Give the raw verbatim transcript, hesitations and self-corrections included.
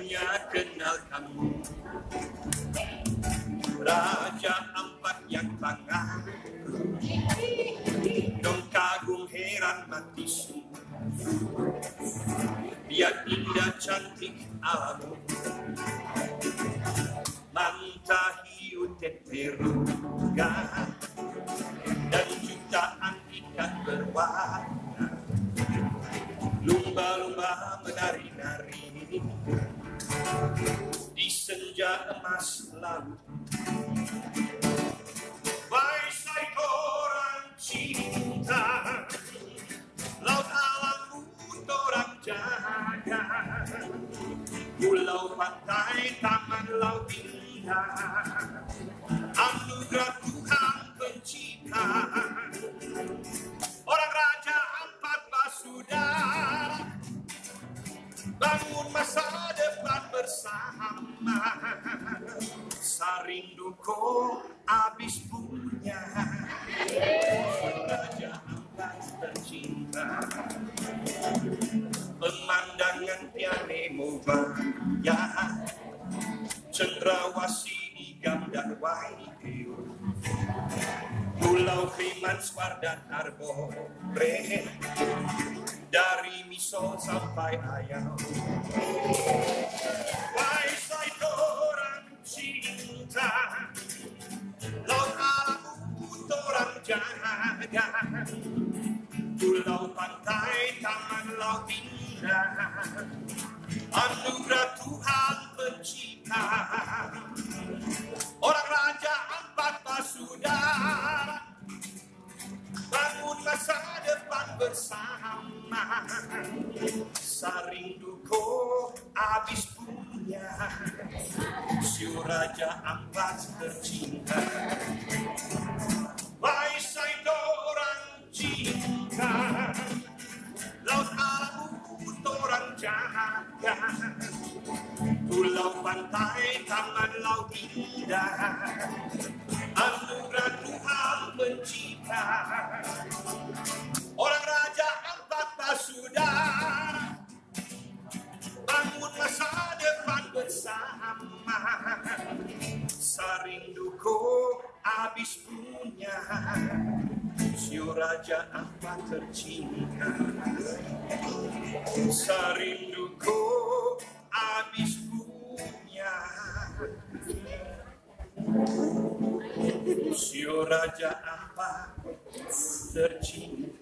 dunia kenal kamu, Raja Ampat yang tangguh, dong kagum heran mati sungguh. Biar indah cantik alammu, mantahiu teteruga, dan jutaan ikan berwarna, lumba-lumba menari-nari di senja emas laut. Wahai orang cinta, laut alammu torang jaga, pulau pantai taman laut indah, anugerah Tuhan pencipta. Orang Raja Ampat Basudara, bangun masa depan bersama. Sarinduko abis punya, Raja Ampat tercinta. Pemandangan tiane mubaya, cendrawasih Igam dan Waideo, Pulau Krimanswar dan Arbore, dari Misol sampai Ayau. Wahai orang cinta, laut alammu torang jaga, pulau pantai taman laut indah, anugerah Tuhan pencipta. Orang Raja Ampat Basudara, bangun masa depan bersama. Sarinduko abis punya, si Raja Ampat tercinta. Wahai orang cinta, laut alammu torang jaga, pulau pantai taman laut indah, anugerah Tuhan pencipta. Orang Raja Ampat Basudara, bangun masa depan bersama. Sarinduko abis punya, si Raja Ampat tercinta. Sarinduko abis punya, si Raja Ampat tercinta.